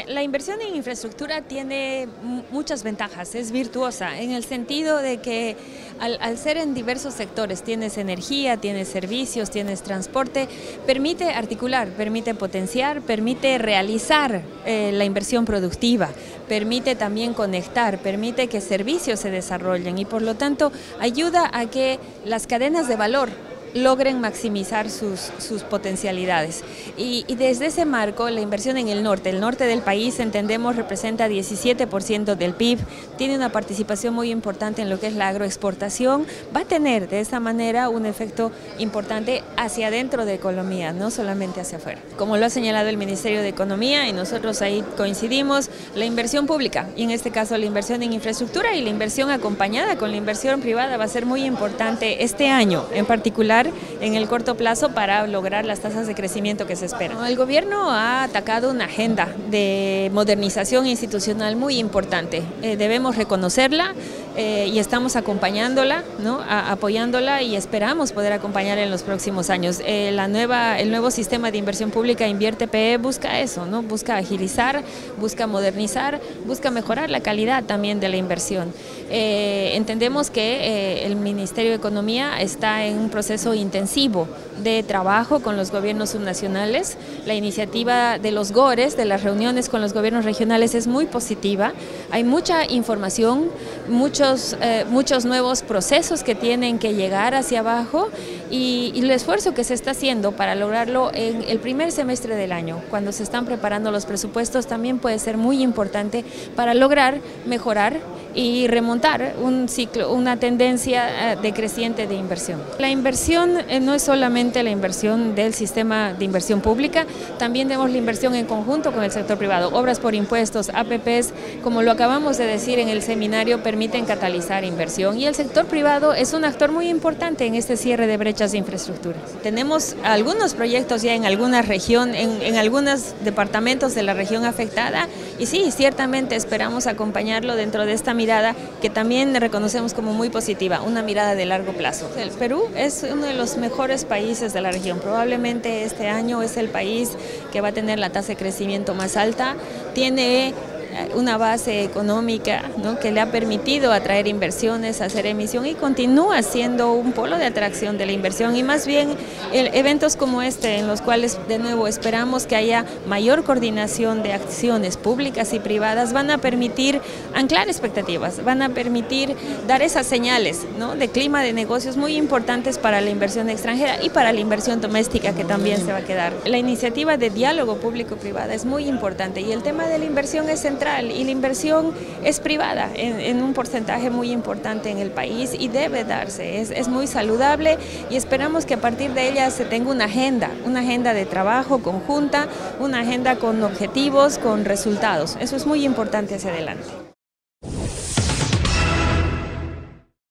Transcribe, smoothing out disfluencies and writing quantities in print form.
La inversión en infraestructura tiene muchas ventajas, es virtuosa en el sentido de que al ser en diversos sectores, tienes energía, tienes servicios, tienes transporte, permite articular, permite potenciar, permite realizar la inversión productiva, permite también conectar, permite que servicios se desarrollen y por lo tanto ayuda a que las cadenas de valor logren maximizar sus potencialidades. Y desde ese marco, la inversión en el norte del país, entendemos, representa 17% del PIB, tiene una participación muy importante en lo que es la agroexportación, va a tener de esa manera un efecto importante hacia adentro de economía, no solamente hacia afuera. Como lo ha señalado el Ministerio de Economía y nosotros ahí coincidimos, la inversión pública, y en este caso la inversión en infraestructura y la inversión acompañada con la inversión privada va a ser muy importante este año, en particular en el corto plazo para lograr las tasas de crecimiento que se esperan. El gobierno ha atacado una agenda de modernización institucional muy importante. Debemos reconocerla y estamos acompañándola, ¿no? Apoyándola y esperamos poder acompañar en los próximos años. El nuevo sistema de inversión pública Invierte PE busca eso, ¿no? Busca agilizar, busca modernizar, busca mejorar la calidad también de la inversión. Entendemos que el Ministerio de Economía está en un proceso intensivo de trabajo con los gobiernos subnacionales. La iniciativa de los GORES, de las reuniones con los gobiernos regionales, es muy positiva. Hay mucha información, muchos nuevos procesos que tienen que llegar hacia abajo y el esfuerzo que se está haciendo para lograrlo en el primer semestre del año, cuando se están preparando los presupuestos, también puede ser muy importante para lograr mejorar y remontar un ciclo, una tendencia decreciente de inversión. La inversión no es solamente la inversión del sistema de inversión pública, también tenemos la inversión en conjunto con el sector privado. Obras por impuestos, APPs, como lo acabamos de decir en el seminario, permiten catalizar inversión y el sector privado es un actor muy importante en este cierre de brechas de infraestructura. Tenemos algunos proyectos ya en alguna región, en algunos departamentos de la región afectada y sí, ciertamente esperamos acompañarlo dentro de esta mirada que también reconocemos como muy positiva, una mirada de largo plazo. El Perú es uno de los mejores países de la región, probablemente este año es el país que va a tener la tasa de crecimiento más alta, tiene una base económica, ¿no?, que le ha permitido atraer inversiones, hacer emisión y continúa siendo un polo de atracción de la inversión y más bien eventos como este en los cuales de nuevo esperamos que haya mayor coordinación de acciones públicas y privadas van a permitir anclar expectativas, van a permitir dar esas señales, ¿no?, de clima de negocios muy importantes para la inversión extranjera y para la inversión doméstica que también se va a quedar. La iniciativa de diálogo público-privada es muy importante y el tema de la inversión es central. Y la inversión es privada en un porcentaje muy importante en el país y debe darse, es muy saludable y esperamos que a partir de ella se tenga una agenda de trabajo conjunta, una agenda con objetivos, con resultados. Eso es muy importante hacia adelante.